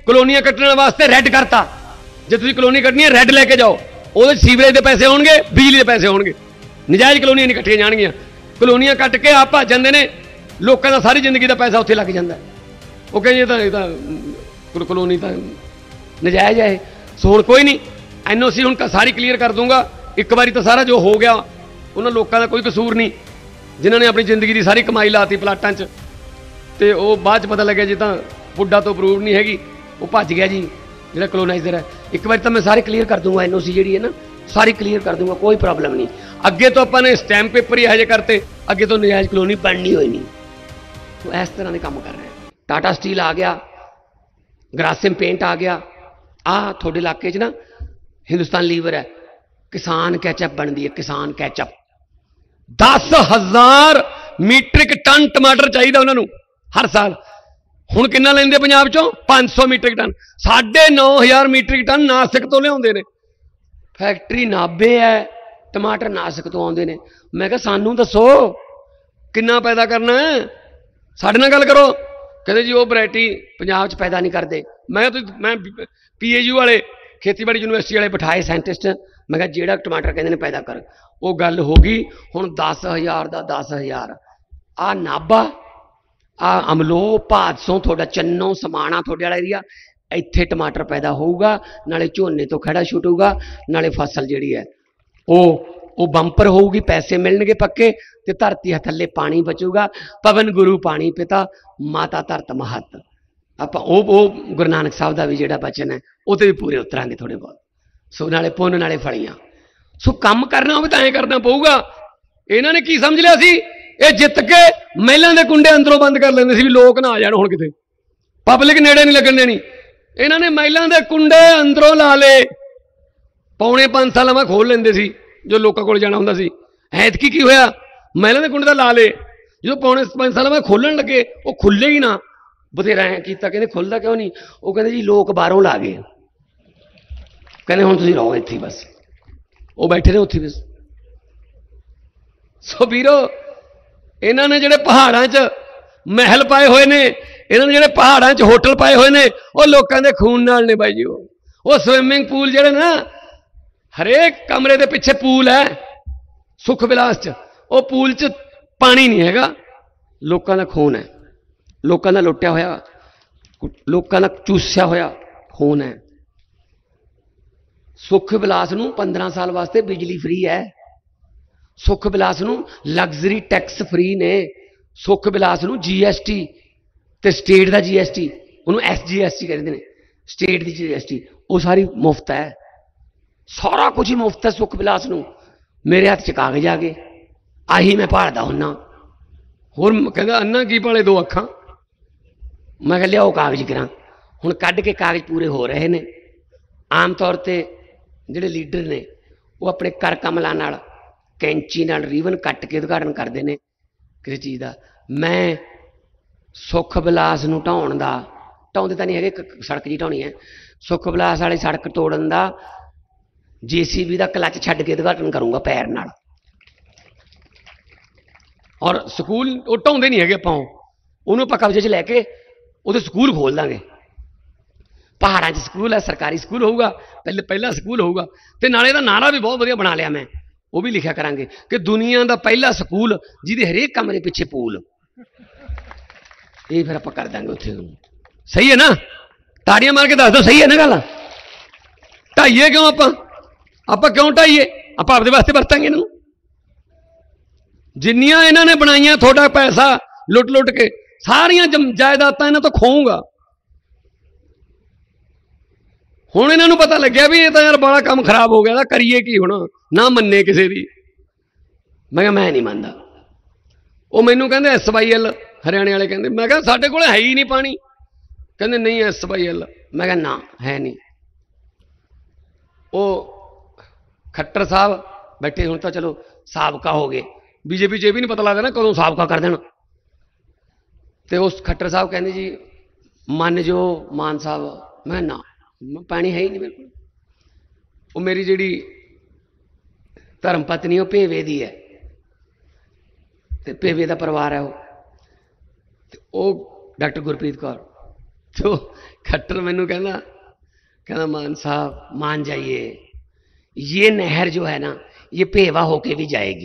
कलोनियां कट्टने वास्ते रैड करता। जे तुसीं कलोनी कट्टनी है रैड लैके जाओ, वो सीवरेज के पैसे होणगे, बिजली के पैसे होणगे, नजायज़ कलोनियां नहीं कट्टियां जाणगियां। कलोनियां कट के आप भज जांदे ने, लोगों का सारी जिंदगी का पैसा उत्थे लग जाता है। वो कहेंगे ये कलोनी तो नजायज़ है। सो हुण कोई नहीं, NOC हुण सारी क्लीयर कर दूंगा एक बारी तो सारा जो हो गया। उन्होंने लोगों का कोई कसूर नहीं जिन्होंने अपनी जिंदगी की सारी कमाई लाती प्लाटां च, ते वो बाद पता लगे जी तो पुड्डा तो अप्रूव नहीं हैगी, वो भज गया जी जो कलोनाइजर है। एक बार तो मैं सारे क्लीयर कर दूंगा, NOC जी है ना सारी क्लीयर कर दूंगा, कोई प्रॉब्लम नहीं। अगे तो अपने स्टैंप पेपर ही हजे करते, अगे तो नजायज़ कलोनी बननी होई नहीं। तो इस तरह के काम कर रहे हैं। टाटा स्टील आ गया, ग्रासिम पेंट आ गया, आ थोड़े इलाके च ना हिंदुस्तान लीवर है, किसान कैचअप बनती है, किसान कैचअप 10,000 मीट्रिक टन टमाटर चाहिए उन्होंने हर साल। हुण कितना लेंदे पंजाब चों 500 metric ton, 9,500 metric ton Nashik तो लियाउंदे ने। फैक्ट्री नाभे है, टमाटर नासिक तो आउंदे ने। मैं कहा सानू दसो कितना पैदा करना है, साडे नाल गल करो। कहते जी वो वैरायटी पंजाब च पैदा नहीं करते। मैं PAU वाले खेतीबाड़ी यूनिवर्सिटी वाले बिठाए साइंटिस्ट, मैं कहा जेड़ा टमाटर कहते पैदा कर, वो गल हो गई। हुण 10,000 का 10,000 आ नाभा, आ अमलो, भादसों, थोड़ा चन्नो, समाणा थोड़े वाला एरिया, इत्थे टमाटर पैदा होगा, नाले झोने तो खड़ा छुटूगा, नाले फसल जिहड़ी है वो बंपर होगी, पैसे मिलणगे पक्के, ते धरती थल्ले पानी बचूगा। पवन गुरु पानी पिता, माता धरत महत। आप गुरु नानक साहब का भी जिहड़ा बचन है वो भी पूरे उतरांगे थोड़े बहुत। सो नाले पुन नाले फलियां। सो काम करना हो तो ऐ करना पऊगा। इन्होंने की समझ लिया सी, ये जित के महिलाओं के कुंडे अंदरों बंद कर लेंदे सी भी लोग ना आ जाण हुण किते, पब्लिक नेड़े नहीं लगन देनी। इन्होंने महिलाओं के कुंडे अंदरों ला ले, पौने 5 साल मैं खोल लेंदे सी जो लोगों को जाना हुंदा सी। ऐतकी की होया, महिलाओं के कुंडे तो ला ले, जो पौने 5 साल मैं खोलन लगे वो खुले ही ना। बथेरा किया, कहते खुलता क्यों नहीं, वो कहते जी लोग बाहरों ला गए, कहते हुण तुसीं रहो इत्थे बस, वो बैठे ने उत्थे बस। सो वीरो इन्होंने जिहड़े पहाड़ां च महल पाए हुए ने, इन्होंने जिहड़े पहाड़ां च होटल पाए हुए ने, वो लोगों के खून नाल ने बाई जी। वो स्विमिंग पूल जिहड़े ना, हरेक कमरे के पिछे पूल है सुख विलास च, वो पूल च पानी नहीं हैगा, लोगों का खून है, लोगों का लुटिया होया, लोगों का चूसिया होया खून है। सुख विलास नूं 15 साल वास्ते बिजली फ्री है, सुख विलास नूं लग्जरी टैक्स फ्री ने, सुख विलास नूं GST ते स्टेट का GST, उन्होंने SGST कहते हैं, स्टेट की GST, वो सारी मुफ्त है, सारा कुछ ही मुफ्त है सुख विलास नूं। मेरे हाथ च कागज आ गए, आही मैं भालदा हुन्ना। होर कहंदा अन्ना की भाले 2 अखां, मैं कह लिया कागज करा। हुण कढ के कागज पूरे हो रहे हैं। आम तौर पर जिहड़े लीडर ने वो अपने कर कमलां नाल कैंची नाल रीवन कट के उद्घाटन करते हैं किसी चीज़ का। मैं सुख विलास नूं ढाउण दा, ढाउंदे तां नहीं है, सड़क जी ढाउणी है, सुख विलास वाली सड़क तोड़न दा JCB का क्लच छड्ड के उद्घाटन करूँगा पैर नाल। और स्कूल वो ढाउंदे नहीं है, आपां उहनूं आपां कब्जे च लैके वो स्कूल खोल देंगे। पहाड़ों च स्कूल है, सरकारी स्कूल होगा, पहला स्कूल होगा, तो नाले का नारा भी बहुत वधिया बना लिया मैं, वो भी लिखा करांगे कि दुनिया का पहला स्कूल जिहदे हरेक कमरे पिछे पूल। ये फिर आप कर देंगे उत्थे। सही है ना, ताड़ियां मार के दस दो, सही है ना गल। ढाइए क्यों आप क्यों ढाइए, आप आपदे वास्ते वरतांगे इन्हूं। जिन्नियां इन्होंने बनाइया थोड़ा पैसा लुट लुट के, सारियां जायदादां इन्हां तो खोऊंगा। हुण इन्हां नूं पता लग्या भी ये तो यार बड़ा काम खराब हो गया, करिए की हुण, ना मन्ने किसी दी। मैं नहीं मानता। वो मैनू कहंदे SYL हरियाणे वाले कहंदे, मैं कहा साडे कोल है ही नहीं पानी, कहंदे नहीं SYL, मैं कहा ना है नहीं। वो खट्टर साहब बैठे, हुण तो चलो साबका हो गए, BJP च भी नहीं पता लगता ना कदों साबका कर देना। तो उस खट्टर साहब कहंदे जी मन जो मान साहब, मैं ना पानी है ही नहीं मेरे को। वो मेरी जी धर्म पत्नी वो भेवे दी है, तो भेवे का परिवार है वो डॉक्टर गुरप्रीत कौर। तो खट्टर मैनू कहना कहना मान साहब मान जाइए, ये नहर जो है ना ये पेवा होके भी जाएगी।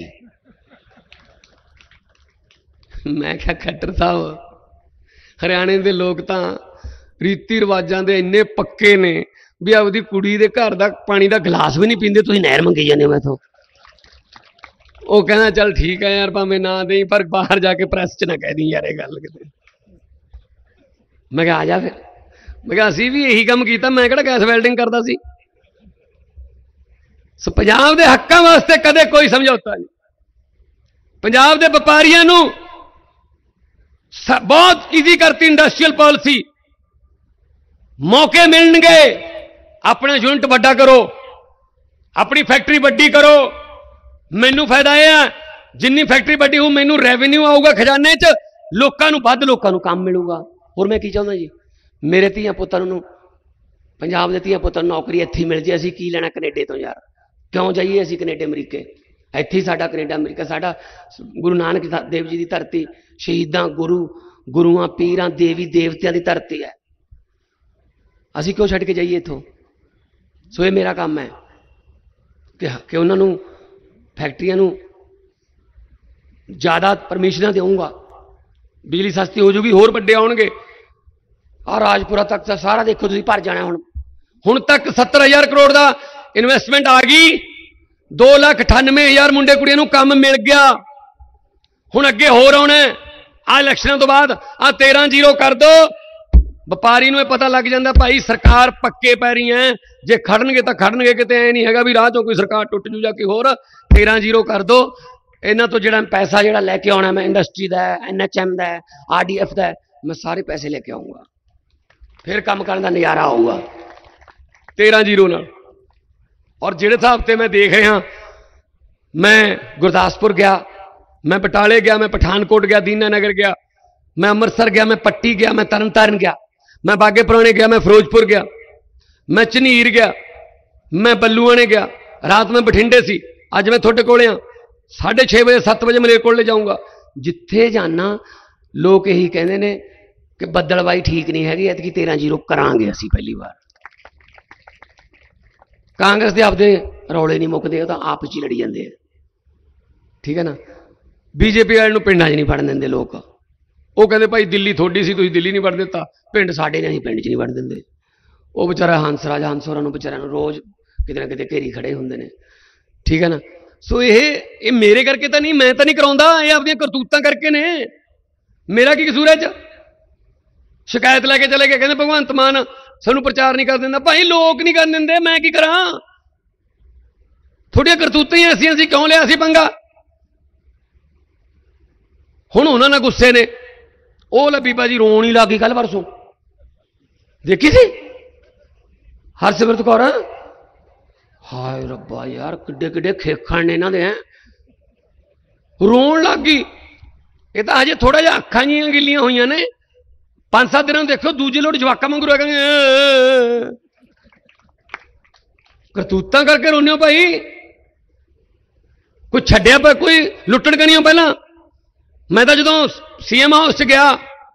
मैं क्या खट्टर साहब हरियाणे के लोग तो रीति रिवाजा के इन्ने पक्के ने भी आपकी कुड़ी के घर का पानी का गिलास भी नहीं पींदे, तुसीं नहर मंगी जाने मैं तो। वो कहना चल ठीक है यार भावें ना दें पर बाहर जाके प्रेस च ना कह दी यार ये गल किते। मैं कहा आ जा फिर, मैं कहा असीं भी यही काम किया, मैं किहड़ा गैस वेल्डिंग करता सी। सो पंजाब दे हक्कां वास्ते कदे कोई समझौता नहीं। पंजाब दे व्यापारियां नूं बहुत ईजी करती इंडस्ट्रीयल पॉलिसी, मौके मिलणगे, अपना यूनिट वड्डा करो, अपनी फैक्ट्री वड्डी करो। मैनू फायदा यह है जिन्नी फैक्ट्री वड्डी हो मैनू रेवेन्यू आऊगा खजाने च, लोकां नूं वध लोकां नूं काम मिलूगा। और मैं की चाहुंदा जी मेरे धीआं पुत्तां नूं पंजाब दे धीआं पुत्तां नूं नौकरी इत्थे मिल जाए, असीं की लैणा कनेडे तो यार, क्यों जाइए असीं कनेडे अमरीके, इत्थे साडा कनेडा अमरीका साडा गुरु नानक देव जी की धरती, शहीदां गुरु गुरुआं पीरां देवी देवतियां की धरती है, असीं क्यों छड्ड के जाइए इत्थों। सो ये मेरा काम है कि उन्हां नूं फैक्ट्रियां नूं ज़्यादा परमिशनां देऊंगा, बिजली सस्ती हो जूगी, होर वड्डे आउणगे। आ राजपुरा तक तो सारा देखो तुसीं भर जाना। हुण तक 70,000 करोड़ का इन्वेस्टमेंट आ गई, 2,98,000 मुंडे कुड़ियां नूं काम मिल गया। हुण अगे होर आउणा आ इलैक्शनां तो बाद, आ 13-0 कर दो, व्यापारी नूं पता लग जाता भाई सरकार पक्के पैरी है, जे खड़नगे तो खड़नगे, किते ऐ नहीं हैगा भी राह चों कोई सरकार टुट जू जा कि होर। 13-0 कर दो, इन्हां तो जिहड़ा पैसा जिहड़ा लैके आउणा मैं इंडस्ट्री का, NHM का, RDF का, मैं सारे पैसे लेके आऊँगा, फिर काम करने का नज़ारा आऊगा 13-0 नाल। और जिहड़े हिसाब से मैं देख रहा, मैं गुरदासपुर गया, मैं बटाले गया, मैं पठानकोट गया, दीनानगर गया, मैं अमृतसर गया, मैं पट्टी गया, मैं तरनतारन गया, मैं बागे पुराने गया, मैं फिरोजपुर गया, मैं झनीर गया, मैं बल्लूआणे गया, रात में बठिंडे सी, अज मैं थोड़े कोले हाँ, 6:30 बजे 7 बजे मलेरकोटले जाऊँगा। जिथे जाना लोग यही कहते हैं कि बदलवाई ठीक नहीं हैगी, ऐतकी 13-0 करांगे असीं पहली बार। कांग्रेस के आपदे रौले नहीं मुकते, तो आपस ही लड़ी जाते हैं, ठीक है ना। बीजेपी वाले नूं पिंडां 'च नहीं वड़न देंदे लोग, वो कहते भाई दिल्ली थोड़ी सी, तुसीं दिल्ली नहीं वड़ दिता, पिंड साडे ने, असीं पिंड 'च नहीं वड़ दिंदे। वो बेचारा हंसराज हंस होरां नूं बेचारिਆਂ नूं रोज़ किते ना किते घेरी खड़े हुंदे ने, ठीक है ना। सो ये मेरे करके तो नहीं, मैं तो नहीं कराउंदा, ये आपदियां करतूतां करके ने। मेरा की कसूर है? शिकायत लैके चले गए, कहते भगवंत मान सानू प्रचार नहीं कर देंदा। भाई लोग नहीं कर देंदे, मैं की करा? थोड़ियां करतूतां ही ऐसियां सी, क्यों लिया सी पंगा? हुण उन्हां नाल गुस्से ने, ਉਹ ਲੈ ਬੀਬਾ ਜੀ ਰੋਣ ਹੀ ਲੱਗ ਗਈ ਕੱਲ ਪਰਸੋਂ, ਦੇਖੀ ਸੀ ਹਰਸਿਮਰਤ ਕੌਰ। ਹਾਏ ਰੱਬਾ ਯਾਰ ਕਿੱਡੇ ਕਿੱਡੇ ਖੇਖਣ ਨੇ ਇਹਨਾਂ ਦੇ, ਹੈ ਰੋਣ ਲੱਗ ਗਈ। ਇਹ ਤਾਂ ਹਜੇ ਥੋੜਾ ਜਿਹਾ ਅੱਖਾਂ ਜੀਆਂ ਗਿੱਲੀਆਂ ਹੋਈਆਂ ਨੇ, 5-7 ਦਿਨਾਂ ਨੂੰ ਦੇਖੋ ਦੂਜੇ ਲੋਟ ਜਵਾਕਾਂ ਵਾਂਗੂ ਰੋਇਆ ਕਰਾਂਗੇ। ਕਰਤੂਤਾਂ ਕਰਕੇ ਰੋਂਦੇ ਹੋ ਭਾਈ, ਕੋਈ ਛੱਡਿਆ ਪਰ ਕੋਈ ਲੁੱਟਣ ਕਣੀਆਂ। ਪਹਿਲਾਂ मैं तो जो CM हाउस च गया,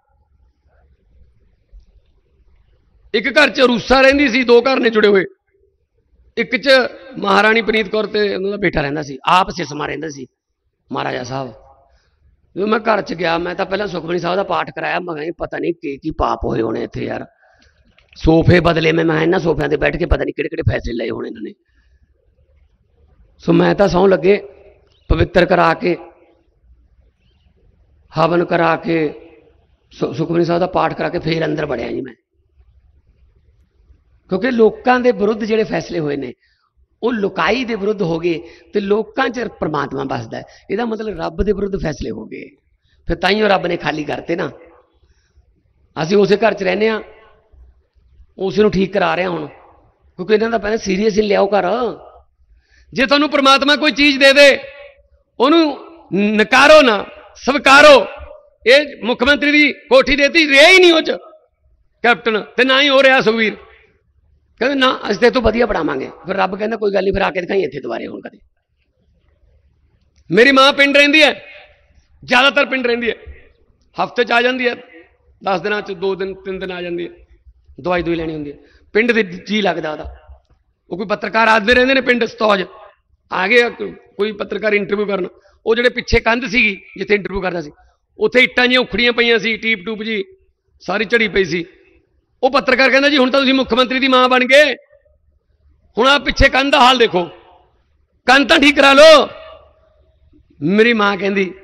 एक घर च रूसा रहिंदी सी, 2 घर ने जुड़े हुए, एक च महाराणी प्रीत कौर ते उन्हां दा बेटा रहिंदा सी, आप सिसमा रहिंदा सी महाराजा साहब। जो मैं घर च गया, मैं तो पहले सुखमनी साहब का पाठ कराया, मैं पता नहीं की पाप होए होने इत्थे यार, सोफे बदले में, मैं इन्हां सोफियां ते बैठ के पता नहीं किहड़े-किहड़े फैसले लए होने इन्होंने। सो मैं तो सौं लगे पवित्र करा के, हवन करा के, सुखमनी साहब का पाठ करा के फिर अंदर बढ़िया जी मैं, क्योंकि लोगों के विरुद्ध जोड़े फैसले हुए ने वो लुकाई के विरुद्ध हो गए, तो लोगों च परमात्मा बसदा है। इसका मतलब रब के विरुद्ध फैसले हो गए, फिर ताइयों रब ने खाली करते ना। असीं उस घर च रहने, उस ठीक करा रहे हूँ, क्योंकि इन्हों का पहले सीरीयस ही लियाओ घर। जे तुहानूं परमात्मा कोई चीज़ दे दे, उन्होंने नकारो ना, स्वीकारो। ये मुख्यमंत्री की कोठी देती, रहा ही नहीं उस कैप्टन, तो ना ही हो रहा सुखवीर, कहते ना अस तो वधिया पढ़ावांगे। फिर रब कहता कोई गल नहीं, फिर आके दिखाई इत्थे दुबारे हुण कदे। मेरी मां पिंड रहिंदी है, ज़्यादातर पिंड रहिंदी है, हफ्ते च आ जाती है, 10 दिन 2 दिन 3 दिन आ जाती है। ਦਵਾਈ ਦੂਈ ਲੈਣੀ ਹੁੰਦੀ ਹੈ, ਪਿੰਡ ਦੇ ਜੀ ਲੱਗਦਾ ਉਹਦਾ। ਉਹ ਕੋਈ ਪੱਤਰਕਾਰ ਆਦਦੇ ਰਹਿੰਦੇ ਨੇ ਪਿੰਡ ਸਤੌਜ, ਆ ਗਏ ਕੋਈ ਪੱਤਰਕਾਰ ਇੰਟਰਵਿਊ ਕਰਨ, ਉਹ ਜਿਹੜੇ ਪਿੱਛੇ ਕੰਧ ਸੀਗੀ ਜਿੱਥੇ ਇੰਟਰਵਿਊ ਕਰਦਾ ਸੀ, ਉੱਥੇ ਇੱਟਾਂ ਜਿਹੀਆਂ ਉਖੜੀਆਂ ਪਈਆਂ ਸੀ, ਟੀਪ ਟੂਪ ਜੀ ਸਾਰੀ ਝੜੀ ਪਈ ਸੀ। ਉਹ ਪੱਤਰਕਾਰ ਕਹਿੰਦਾ ਜੀ ਹੁਣ ਤਾਂ ਤੁਸੀਂ ਮੁੱਖ ਮੰਤਰੀ ਦੀ ਮਾਂ ਬਣ ਗਏ, ਹੁਣ ਆ ਪਿੱਛੇ ਕੰਧ ਦਾ ਹਾਲ ਦੇਖੋ, ਕੰਧ ਤਾਂ ਠੀਕ ਕਰਾ ਲਓ। ਮੇਰੀ ਮਾਂ ਕਹਿੰਦੀ